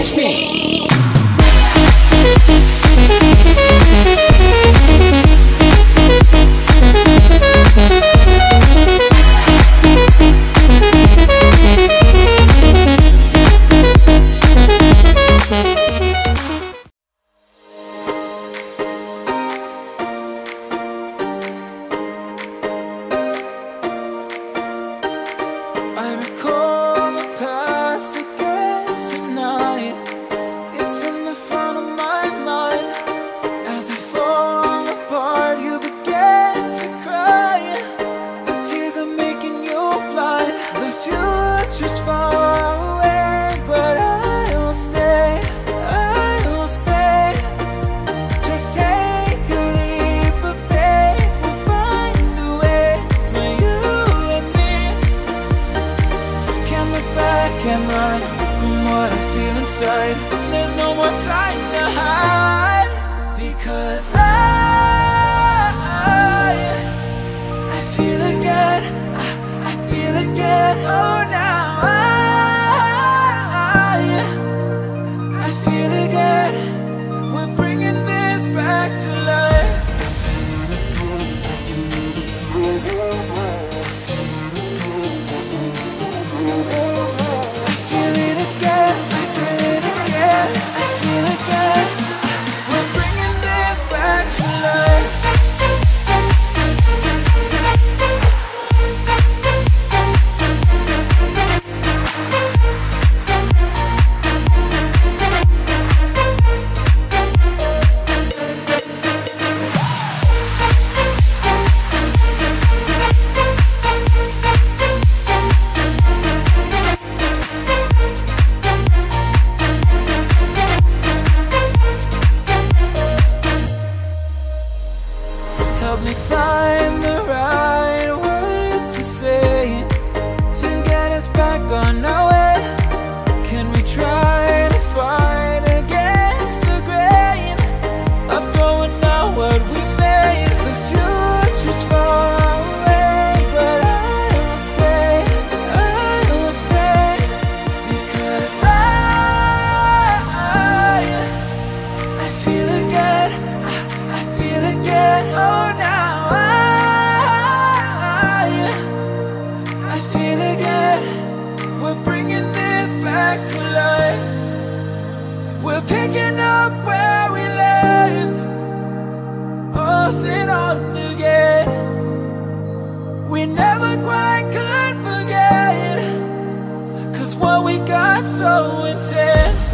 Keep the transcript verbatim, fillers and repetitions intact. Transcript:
It's me. I recall the past again tonight. It's in the front of my mind. As I fall apart, you begin to cry. The tears are making you blind. The future's far away, but I will stay, I will stay. Just take a leap of faith. We'll find a way for you and me. Can't look back and run from what I feel inside. There's no more time to hide, because I, I feel again, I, I feel again. Oh, now I, I feel again. We're bringing this back to life. I feel it again, I feel it again, I feel again. We're bringing this back to life. Help me find the right words to say to get us back on our way. Can we try to fight against the grain of throwing out what we made? The future's far away, but I will stay, I will stay. Because I, I feel again, I, I feel again. Oh, now I, I feel again. We're bringing this back to life. We're picking up where we left off and on again. We never quite could forget, 'cause what we got so intense.